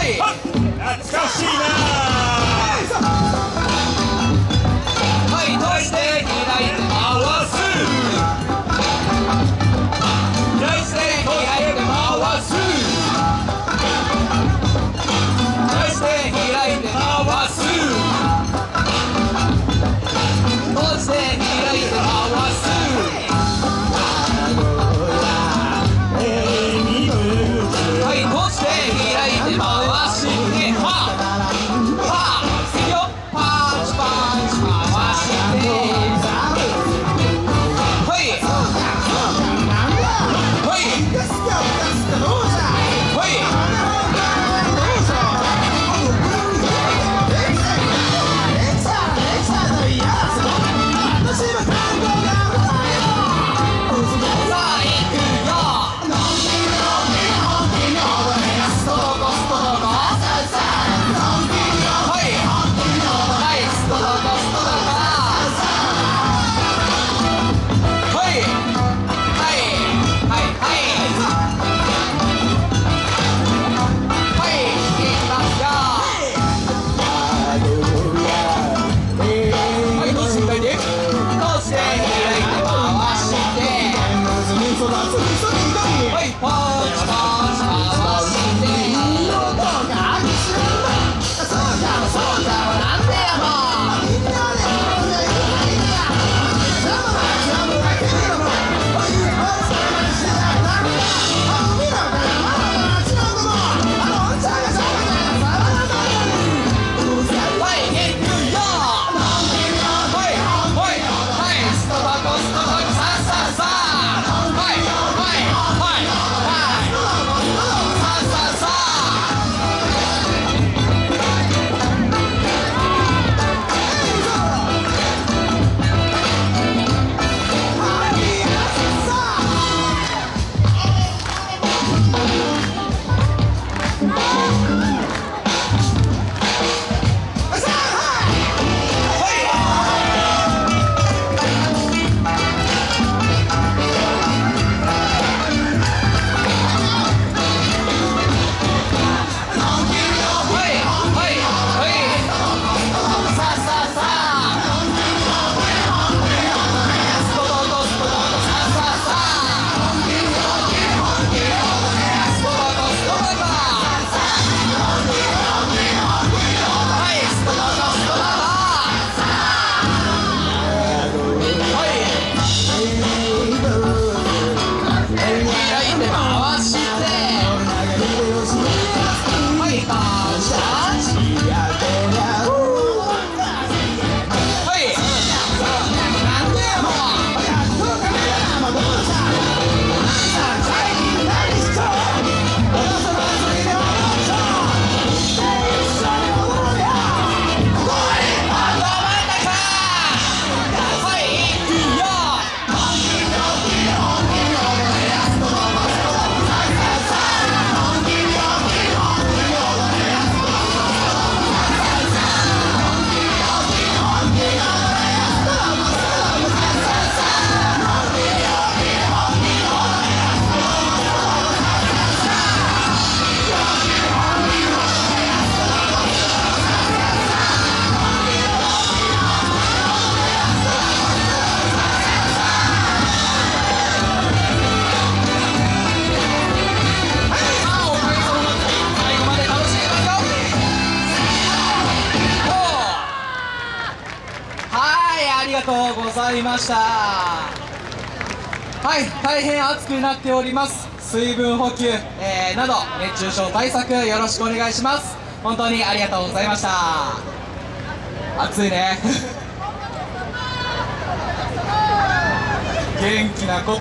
はい懐かしいな。 はい閉じて開いて回す。開いて開いて回す。開いて開いて回す。閉じて開いて回す。はい閉じて開いて回してははーいくよ。パンチパンチ回してはいありがとうございました。はい、大変暑くなっております。水分補給、など熱中症対策よろしくお願いします。本当にありがとうございました。暑いね元気な子